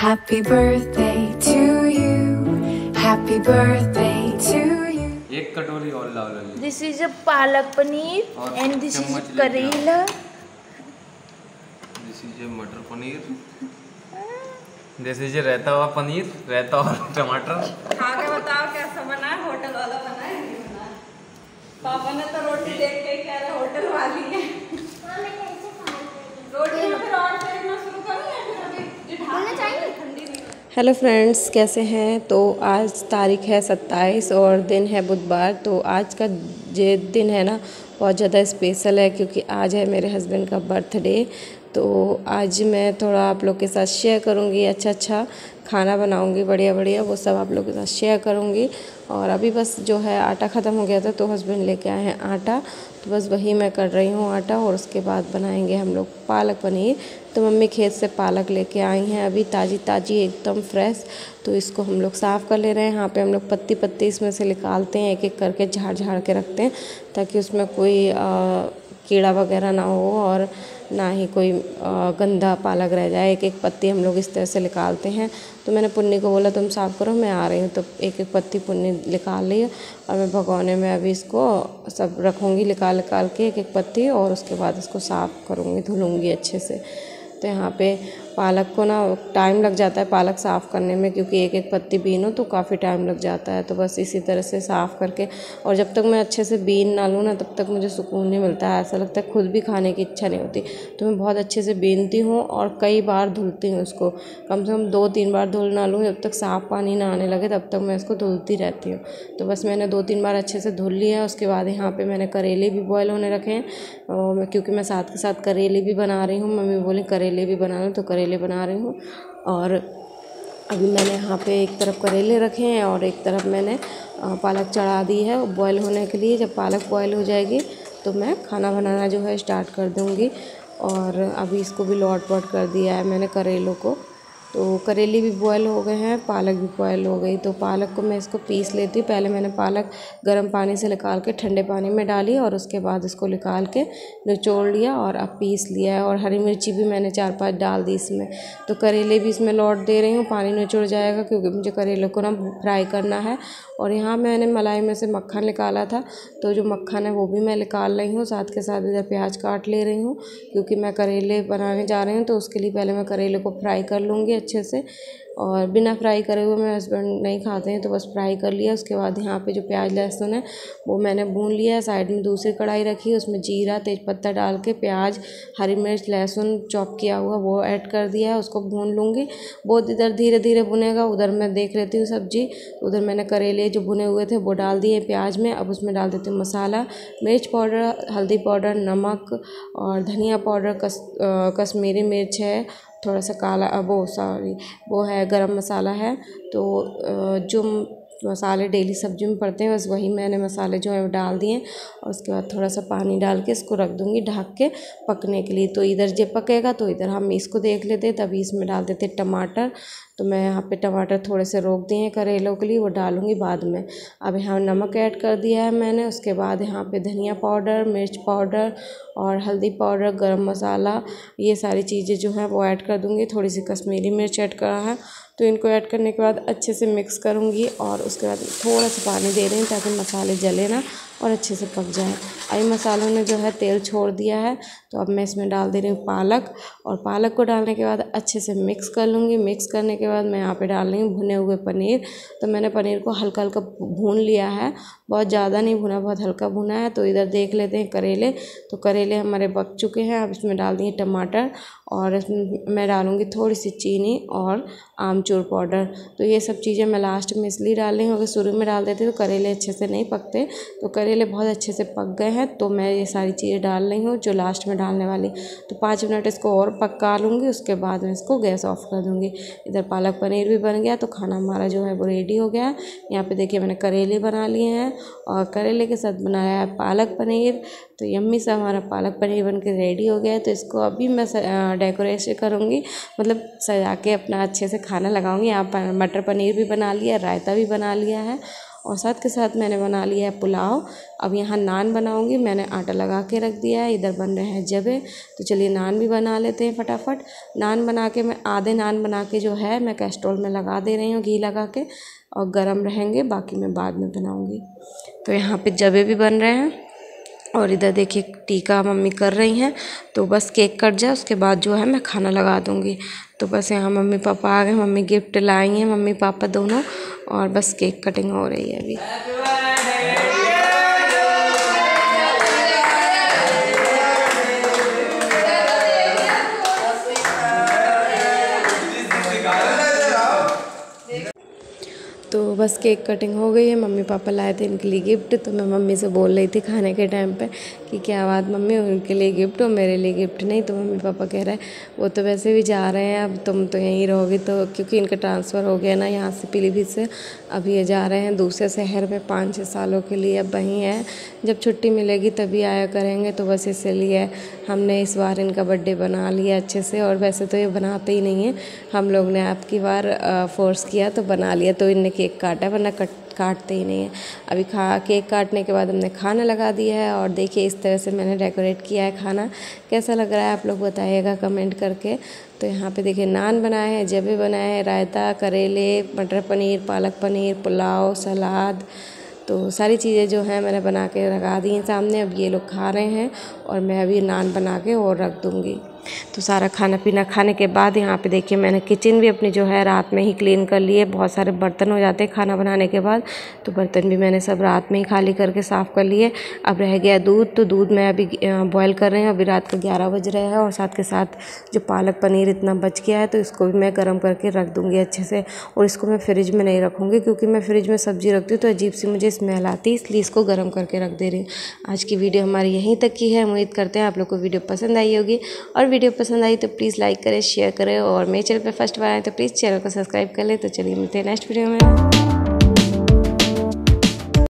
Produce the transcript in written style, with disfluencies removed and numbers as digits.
Happy birthday to you. Happy birthday to you. एक कटोरी और लाओ लल्ली। This is a palak paneer and this is करेला। This is a मटर पनीर। This is a रहता हुआ पनीर, रहता और टमाटर। खा के बताओ कैसा बना है? होटल वाला बना है नहीं बना? पापा ने तो रोटी देख के कह रहे होटल वाली है। रोटी में फिर और देखना शुरू करो या फिर अभी ढालना चाहिए ठंडी नहीं। हेलो फ्रेंड्स, कैसे हैं? तो आज तारीख है 27 और दिन है बुधवार। तो आज का ये दिन है ना बहुत ज़्यादा स्पेशल है क्योंकि आज है मेरे हस्बैंड का बर्थडे। तो आज मैं थोड़ा आप लोग के साथ शेयर करूँगी, अच्छा खाना बनाऊँगी, बढ़िया वो सब आप लोग के साथ शेयर करूँगी। और अभी बस जो है आटा ख़त्म हो गया था तो हस्बैंड लेके आए हैं आटा, तो बस वही मैं कर रही हूँ आटा। और उसके बाद बनाएंगे हम लोग पालक पनीर। तो मम्मी खेत से पालक लेके आई हैं अभी ताज़ी एकदम फ्रेश। तो इसको हम लोग साफ़ कर ले रहे हैं। यहाँ पे हम लोग पत्ती इसमें से निकालते हैं, एक करके झाड़ के रखते हैं ताकि उसमें कोई कीड़ा वगैरह ना हो और ना ही कोई गंदा पालक रह जाए। एक पत्ती हम लोग इस तरह से निकालते हैं। तो मैंने पुन्नी को बोला तुम साफ़ करो, मैं आ रही हूँ। तो एक पत्ती पुन्नी निकाल ली और मैं भगोने में अभी इसको सब रखूँगी निकाल के एक पत्ती, और उसके बाद इसको साफ़ करूँगी, धुलूँगी अच्छे से। तो यहाँ पे पालक को ना टाइम लग जाता है पालक साफ़ करने में क्योंकि एक पत्ती बीनो तो काफ़ी टाइम लग जाता है। तो बस इसी तरह से साफ़ करके, और जब तक मैं अच्छे से बीन ना लूँ ना तब तक मुझे सुकून नहीं मिलता है। ऐसा लगता है खुद भी खाने की इच्छा नहीं होती। तो मैं बहुत अच्छे से बीनती हूँ और कई बार धुलती हूँ इसको, कम से कम 2-3 बार धुल ना लूँ। जब तक साफ़ पानी ना आने लगे तब तक मैं इसको धुलती रहती हूँ। तो बस मैंने 2-3 बार अच्छे से धुल लिया है। उसके बाद यहाँ पर मैंने करेले भी बॉयल होने रखे हैं क्योंकि मैं साथ के साथ करेले भी बना रही हूँ। मम्मी बोली करेले भी बना लो, तो करेले बना रही हूँ। और अभी मैंने यहाँ पे एक तरफ करेले रखे हैं और एक तरफ मैंने पालक चढ़ा दी है बॉयल होने के लिए। जब पालक बॉयल हो जाएगी तो मैं खाना बनाना जो है स्टार्ट कर दूँगी। और अभी इसको भी लौट कर दिया है मैंने करेलों को। तो करेले भी बॉयल हो गए हैं, पालक भी बॉयल हो गई। तो पालक को मैं इसको पीस लेती हूँ। पहले मैंने पालक गर्म पानी से निकाल के ठंडे पानी में डाली और उसके बाद इसको निकाल के निचोड़ लिया और अब पीस लिया है। और हरी मिर्ची भी मैंने 4-5 डाल दी इसमें। तो करेले भी इसमें लौट दे रही हूँ, पानी निचोड़ जाएगा क्योंकि मुझे करेले को ना फ्राई करना है। और यहाँ मैंने मलाई में से मक्खन निकाला था, तो जो मक्खन है वो भी मैं निकाल रही हूँ। साथ के साथ इधर प्याज काट ले रही हूँ क्योंकि मैं करेले बनाने जा रही हूँ। तो उसके लिए पहले मैं करेले को फ्राई कर लूँगी अच्छे से। और बिना फ्राई करे हुए मेरे हस्बैंड नहीं खाते हैं, तो बस फ्राई कर लिया। उसके बाद यहाँ पे जो प्याज लहसुन है वो मैंने भून लिया है। साइड में दूसरी कढ़ाई रखी, उसमें जीरा तेज़पत्ता डाल के प्याज हरी मिर्च लहसुन चॉप किया हुआ वो ऐड कर दिया है, उसको भून लूँगी। बहुत इधर धीरे भुनेगा, उधर मैं देख लेती हूँ सब्जी। उधर मैंने करेले जो भुने हुए थे वो डाल दिए प्याज में। अब उसमें डाल देती हूँ मसाला, मिर्च पाउडर, हल्दी पाउडर, नमक और धनिया पाउडर, कश्मीरी मिर्च है, थोड़ा सा काला वो है गरम मसाला है। तो जो मसाले डेली सब्जी में पड़ते हैं बस वही मैंने मसाले जो है वो डाल दिए। और उसके बाद थोड़ा सा पानी डाल के इसको रख दूँगी ढक के पकने के लिए। तो इधर जब पकेगा तो इधर हम इसको देख लेते हैं, तभी इसमें डाल देते टमाटर। तो मैं यहाँ पे टमाटर थोड़े से रोक दिए हैं करेलों के लिए, वो डालूँगी बाद में। अब यहाँ नमक ऐड कर दिया है मैंने। उसके बाद यहाँ पे धनिया पाउडर, मिर्च पाउडर और हल्दी पाउडर, गरम मसाला, ये सारी चीज़ें जो हैं वो ऐड कर दूँगी। थोड़ी सी कश्मीरी मिर्च ऐड करा है, तो इनको ऐड करने के बाद अच्छे से मिक्स करूँगी। और उसके बाद थोड़ा सा पानी दे रही हूँ ताकि मसाले जले ना और अच्छे से पक जाए। अभी मसालों ने जो है तेल छोड़ दिया है, तो अब मैं इसमें डाल दे रही हूँ पालक। और पालक को डालने के बाद अच्छे से मिक्स कर लूँगी। मिक्स करने के बाद मैं यहाँ पे डाल रही हूँ भुने हुए पनीर। तो मैंने पनीर को हल्का भून लिया है, बहुत ज़्यादा नहीं भुना, बहुत हल्का भुना है। तो इधर देख लेते हैं करेले। तो करेले हमारे पक चुके हैं। अब इसमें डाल दिए टमाटर और इसमें मैं डालूँगी थोड़ी सी चीनी और आमचूर पाउडर। तो ये सब चीज़ें मैं लास्ट में इसलिए डाल रही हूँ कि शुरू में डाल देती तो करेले अच्छे से नहीं पकते। तो करेले बहुत अच्छे से पक गए हैं, तो मैं ये सारी चीज़ें डाल रही हूँ जो लास्ट में डालने वाली। तो 5 मिनट इसको और पका लूँगी, उसके बाद मैं इसको गैस ऑफ कर दूँगी। इधर पालक पनीर भी बन गया, तो खाना हमारा जो है वो रेडी हो गया। यहाँ पे देखिए मैंने करेले बना लिए हैं और करेले के साथ बनाया है पालक पनीर। तो यम्मी सा हमारा पालक पनीर बन के रेडी हो गया है। तो इसको अभी मैं डेकोरेशन करूँगी, मतलब सजा के अपना अच्छे से खाना लगाऊँगी। यहाँ पर मटर पनीर भी बना लिया, रायता भी बना लिया है और साथ के साथ मैंने बना लिया है पुलाव। अब यहाँ नान बनाऊँगी, मैंने आटा लगा के रख दिया है। इधर बन रहे हैं जबे, तो चलिए नान भी बना लेते हैं फटाफट। नान बना के मैं आधे नान बना के जो है मैं कैस्ट्रोल में लगा दे रही हूँ घी लगा के, और गरम रहेंगे, बाकी मैं बाद में बनाऊँगी। तो यहाँ पे जबे भी बन रहे हैं और इधर देखिए टीका मम्मी कर रही हैं। तो बस केक कट जाए उसके बाद जो है मैं खाना लगा दूँगी। तो बस यहाँ मम्मी पापा आ गए, मम्मी गिफ्ट लाई हैं, मम्मी पापा दोनों, और बस केक कटिंग हो रही है अभी। तो बस केक कटिंग हो गई है, मम्मी पापा लाए थे इनके लिए गिफ्ट। तो मैं मम्मी से बोल रही थी खाने के टाइम पे कि क्या बात मम्मी, उनके लिए गिफ्ट और मेरे लिए गिफ्ट नहीं। तो मम्मी पापा कह रहे हैं वो तो वैसे भी जा रहे हैं, अब तुम तो यहीं रहोगी। तो क्योंकि इनका ट्रांसफ़र हो गया ना यहाँ से पीलीभीत से, अब ये जा रहे हैं दूसरे शहर में 5-6 सालों के लिए। अब वहीं है, जब छुट्टी मिलेगी तभी आया करेंगे। तो बस इसलिए हमने इस बार इनका बर्थडे बना लिया अच्छे से। और वैसे तो ये बनाते ही नहीं है, हम लोग ने आपकी बार फोर्स किया तो बना लिया। तो इनने केक काटा, वरना काटते ही नहीं है। अभी केक काटने के बाद हमने खाना लगा दिया है। और देखिए इस तरह से मैंने डेकोरेट किया है। खाना कैसा लग रहा है आप लोग बताइएगा कमेंट करके। तो यहाँ पे देखिए नान बनाए हैं, जबे बनाए हैं, रायता, करेले, मटर पनीर, पालक पनीर, पुलाव, सलाद, तो सारी चीज़ें जो हैं मैंने बना के लगा दी हैं सामने। अब ये लोग खा रहे हैं और मैं अभी नान बना के और रख दूँगी। तो सारा खाना पीना खाने के बाद यहाँ पे देखिए मैंने किचन भी अपनी जो है रात में ही क्लीन कर ली है। बहुत सारे बर्तन हो जाते हैं खाना बनाने के बाद, तो बर्तन भी मैंने सब रात में ही खाली करके साफ़ कर लिए। अब रह गया दूध, तो दूध मैं अभी बॉयल कर रही हूँ। अभी रात के 11 बज रहे हैं। और साथ के साथ जो पालक पनीर इतना बच गया है तो इसको भी मैं गर्म करके रख दूँगी अच्छे से। और इसको मैं फ्रिज में नहीं रखूँगी, क्योंकि मैं फ्रिज में सब्ज़ी रखती हूँ तो अजीब सी मुझे स्मेल आती है, इसलिए इसको गर्म करके रख दे रही हूँ। आज की वीडियो हमारी यहीं तक की है। उम्मीद करते हैं आप लोग को वीडियो पसंद आई होगी। और वीडियो पसंद आई तो प्लीज़ लाइक करें, शेयर करें, और मेरे चैनल पे फर्स्ट बार आए तो प्लीज़ चैनल को सब्सक्राइब कर लें। तो चलिए मिलते हैं नेक्स्ट वीडियो में।